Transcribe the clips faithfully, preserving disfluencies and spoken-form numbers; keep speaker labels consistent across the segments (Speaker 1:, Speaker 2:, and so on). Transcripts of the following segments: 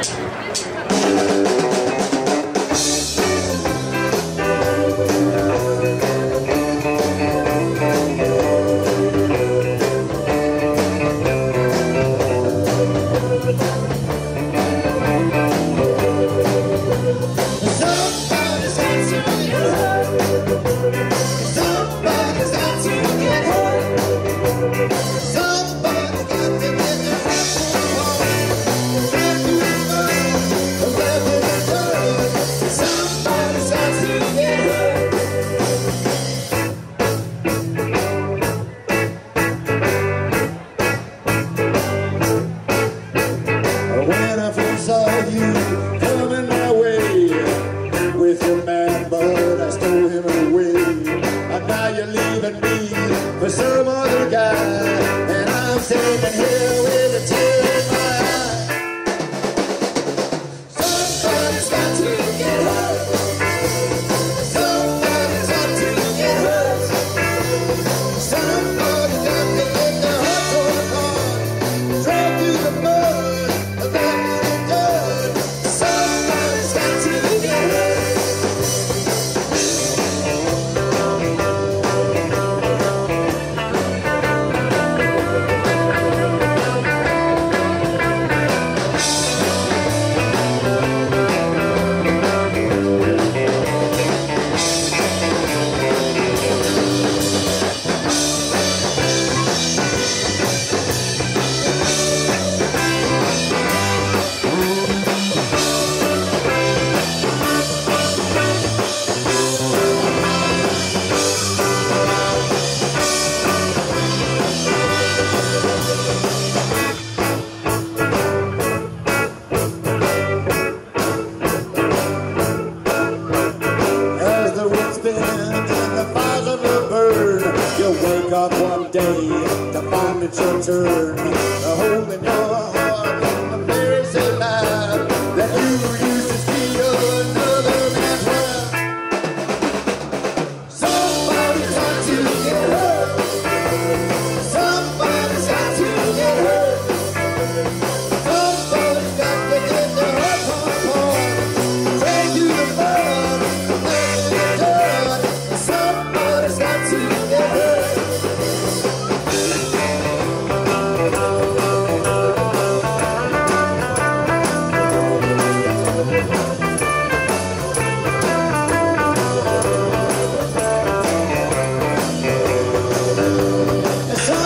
Speaker 1: For some other guy, and I'm sitting here with a tear in my eye. Somebody's got to get hurt. Somebody's got to get hurt. Somebody's got to get their heart torn apart, dragged through the mud, left in the dirt. Somebody's got to get hurt. Wake up one day to find it's your turn, a hole in your heart, a very sad life that you used to see another man's wife. Somebody's got to get hurt. Somebody's got to get hurt. Somebody's got to get their heart torn apart, drag you the mud, left in the dirt. Somebody's got to get hurt.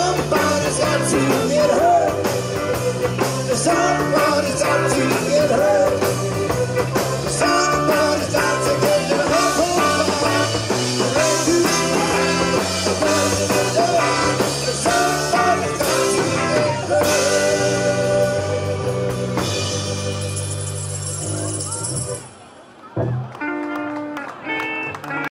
Speaker 1: Somebody's got to get hurt.